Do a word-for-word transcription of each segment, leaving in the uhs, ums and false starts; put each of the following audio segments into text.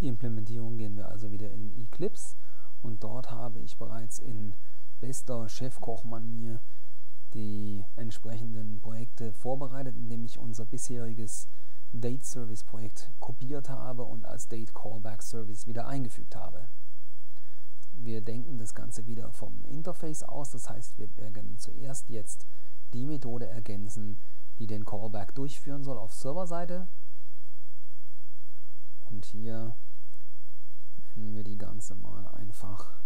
Implementierung gehen wir also wieder in Eclipse und dort habe ich bereits in bester Chefkoch-Manier die entsprechenden Projekte vorbereitet, indem ich unser bisheriges Date-Service-Projekt kopiert habe und als Date-Callback-Service wieder eingefügt habe. Wir denken das Ganze wieder vom Interface aus, das heißt, wir werden zuerst jetzt die Methode ergänzen, die den Callback durchführen soll auf Serverseite. Und hier nennen wir die ganze mal einfach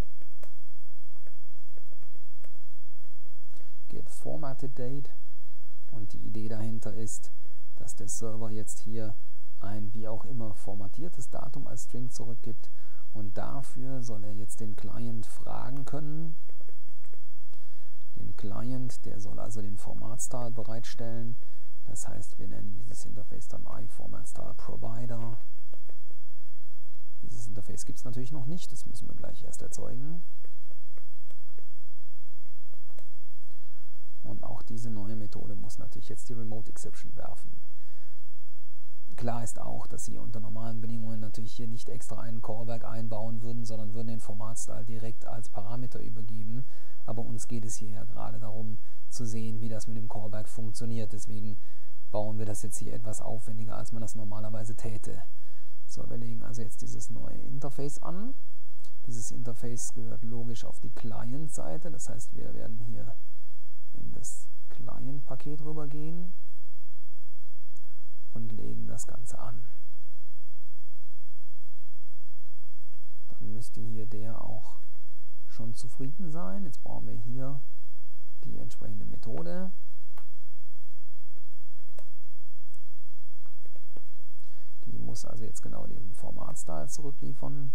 getFormatedDate. Und die Idee dahinter ist, dass der Server jetzt hier ein wie auch immer formatiertes Datum als String zurückgibt. Und dafür soll er jetzt den Client fragen können. Den Client, der soll also den Format-Style bereitstellen. Das heißt, wir nennen dieses Interface dann iFormatStyleProvider. Dieses Interface gibt es natürlich noch nicht, das müssen wir gleich erst erzeugen. Und auch diese neue Methode muss natürlich jetzt die Remote Exception werfen. Klar ist auch, dass Sie unter normalen Bedingungen natürlich hier nicht extra einen Callback einbauen würden, sondern würden den Format-Style direkt als Parameter übergeben. Aber uns geht es hier ja gerade darum zu sehen, wie das mit dem Callback funktioniert. Deswegen bauen wir das jetzt hier etwas aufwendiger, als man das normalerweise täte. So, wir legen also jetzt dieses neue Interface an. Dieses Interface gehört logisch auf die Client-Seite. Das heißt, wir werden hier in das Client-Paket rübergehen und legen das Ganze an. Dann müsste hier der auch schon zufrieden sein. Jetzt brauchen wir hier die entsprechende Methode. Die muss also jetzt genau diesen Format-Style zurückliefern.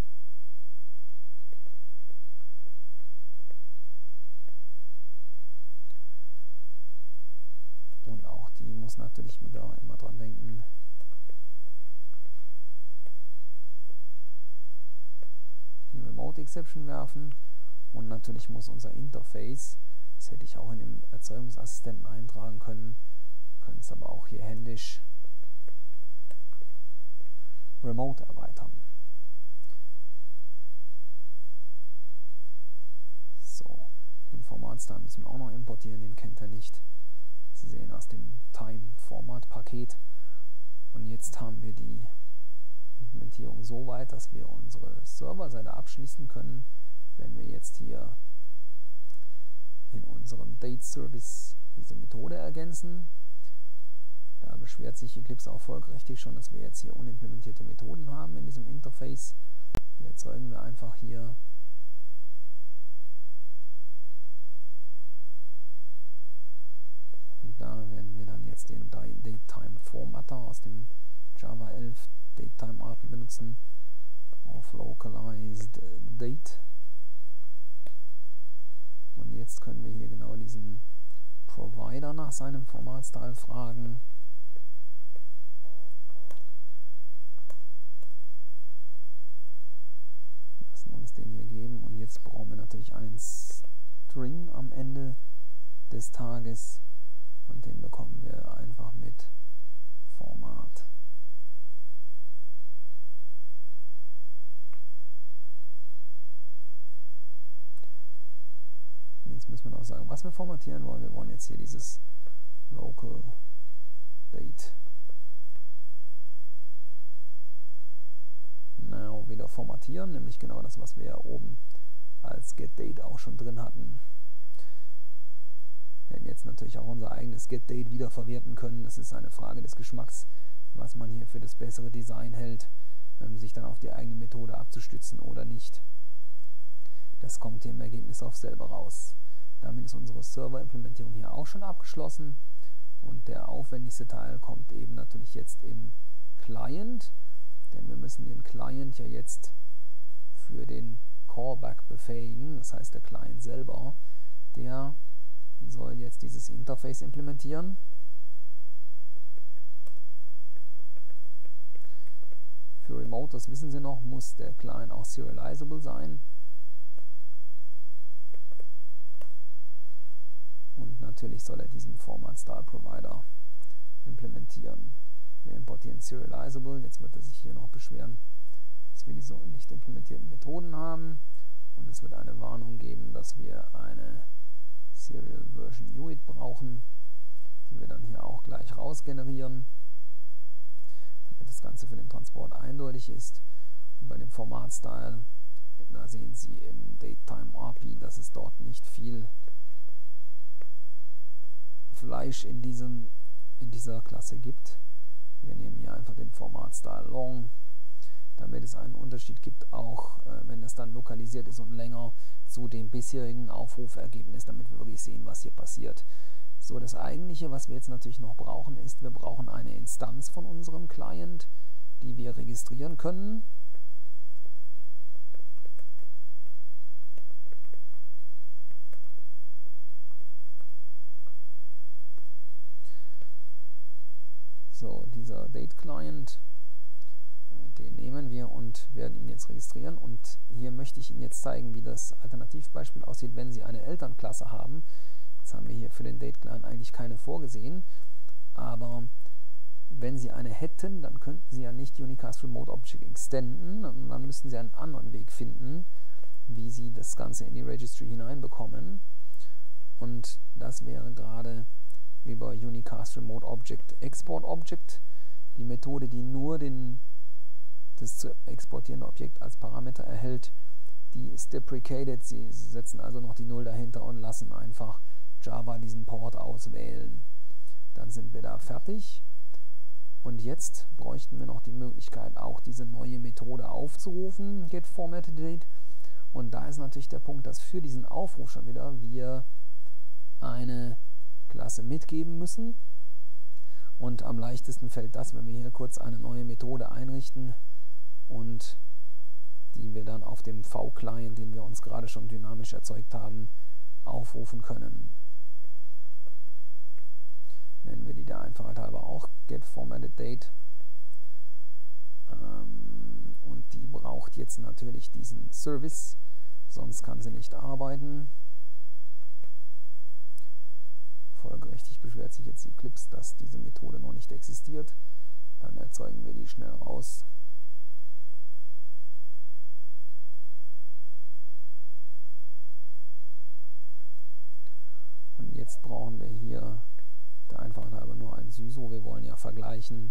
Und auch die muss natürlich wieder immer dran denken, die Remote Exception werfen. Und natürlich muss unser Interface, das hätte ich auch in dem Erzeugungsassistenten eintragen können, können es aber auch hier händisch Remote erweitern. So, den Format-Style müssen wir auch noch importieren, den kennt er nicht. Sie sehen aus dem Time-Format-Paket. Und jetzt haben wir die Implementierung so weit, dass wir unsere Serverseite abschließen können, wenn wir jetzt hier in unserem Date-Service diese Methode ergänzen. Da beschwert sich Eclipse auch folgerichtig schon, dass wir jetzt hier unimplementierte Methoden haben in diesem Interface. Die erzeugen wir einfach hier. Und da werden wir dann jetzt den DateTime-Formatter aus dem Java elf DateTime-A P I benutzen auf Localized Date. Und jetzt können wir hier genau diesen Provider nach seinem Format-Style fragen. Lassen uns den hier geben und jetzt brauchen wir natürlich einen String am Ende des Tages und den bekommen wir einfach mit Format. Jetzt müssen wir noch sagen, was wir formatieren wollen. Wir wollen jetzt hier dieses Local Date Now wieder formatieren, nämlich genau das, was wir ja oben als getDate auch schon drin hatten. Wir hätten jetzt natürlich auch unser eigenes getDate wieder verwerten können. Das ist eine Frage des Geschmacks, was man hier für das bessere Design hält, ähm, sich dann auf die eigene Methode abzustützen oder nicht. Das kommt hier im Ergebnis auf selber raus. Damit ist unsere Server-Implementierung hier auch schon abgeschlossen und der aufwendigste Teil kommt eben natürlich jetzt im Client, denn wir müssen den Client ja jetzt für den Callback befähigen. Das heißt, der Client selber, der soll jetzt dieses Interface implementieren. Für Remote, das wissen Sie noch, muss der Client auch serializable sein. Und natürlich soll er diesen Format-Style-Provider implementieren. Wir importieren serializable, jetzt wird er sich hier noch beschweren, dass wir die so nicht implementierten Methoden haben. Und es wird eine Warnung geben, dass wir eine Serial Version U I D brauchen, die wir dann hier auch gleich rausgenerieren, damit das Ganze für den Transport eindeutig ist. Und bei dem Format-Style, da sehen Sie im DateTime-R P, dass es dort nicht viel Fleisch in, diesem, in dieser Klasse gibt. Wir nehmen hier einfach den Format-Style Long, damit es einen Unterschied gibt, auch äh, wenn es dann lokalisiert ist und länger zu dem bisherigen Aufrufergebnis, damit wir wirklich sehen, was hier passiert. So, das Eigentliche, was wir jetzt natürlich noch brauchen, ist, wir brauchen eine Instanz von unserem Client, die wir registrieren können. So, dieser Date-Client, den nehmen wir und werden ihn jetzt registrieren. Und hier möchte ich Ihnen jetzt zeigen, wie das Alternativbeispiel aussieht, wenn Sie eine Elternklasse haben. Jetzt haben wir hier für den Date-Client eigentlich keine vorgesehen, aber wenn Sie eine hätten, dann könnten Sie ja nicht Unicast Remote Object extenden und dann müssten Sie einen anderen Weg finden, wie Sie das Ganze in die Registry hineinbekommen. Und das wäre gerade über Unicast Remote Object Export Object, die Methode, die nur den, das zu exportierende Objekt als Parameter erhält. Die ist deprecated, Sie setzen also noch die Null dahinter und lassen einfach Java diesen Port auswählen. Dann sind wir da fertig. Und jetzt bräuchten wir noch die Möglichkeit, auch diese neue Methode aufzurufen, getFormatedDate. Und da ist natürlich der Punkt, dass für diesen Aufruf schon wieder wir eine Klasse mitgeben müssen. Und am leichtesten fällt das, wenn wir hier kurz eine neue Methode einrichten und die wir dann auf dem V-Client, den wir uns gerade schon dynamisch erzeugt haben, aufrufen können. Nennen wir die der Einfachheit halber auch getFormatedDate. Ähm, und die braucht jetzt natürlich diesen Service, sonst kann sie nicht arbeiten. Folgerichtig beschwert sich jetzt Eclipse, dass diese Methode noch nicht existiert. Dann erzeugen wir die schnell raus. Und jetzt brauchen wir hier der Einfachheit halber nur ein S Y S O. Wir wollen ja vergleichen.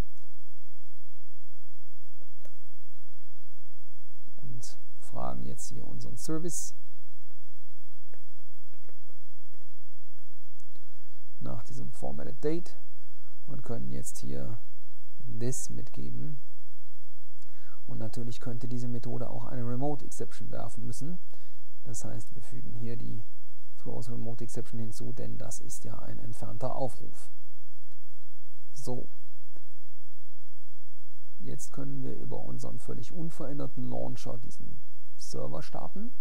Und fragen jetzt hier unseren Service nach diesem formatedDate und können jetzt hier this mitgeben. Und natürlich könnte diese Methode auch eine Remote Exception werfen müssen. Das heißt, wir fügen hier die Throws Remote Exception hinzu, denn das ist ja ein entfernter Aufruf. So. Jetzt können wir über unseren völlig unveränderten Launcher diesen Server starten.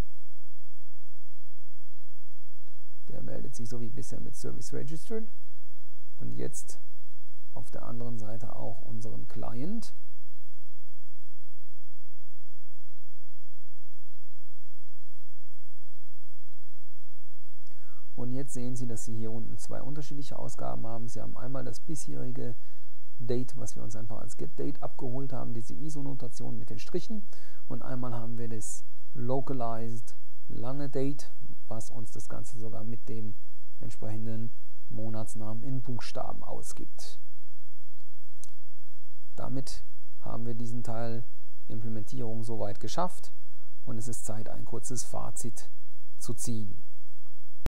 Der meldet sich so wie bisher mit Service Registered. Und jetzt auf der anderen Seite auch unseren Client. Und jetzt sehen Sie, dass Sie hier unten zwei unterschiedliche Ausgaben haben. Sie haben einmal das bisherige Date, was wir uns einfach als getDate abgeholt haben, diese I S O-Notation mit den Strichen. Und einmal haben wir das localized lange Date, was uns das Ganze sogar mit dem entsprechenden Monatsnamen in Buchstaben ausgibt. Damit haben wir diesen Teil Implementierung soweit geschafft und es ist Zeit, ein kurzes Fazit zu ziehen.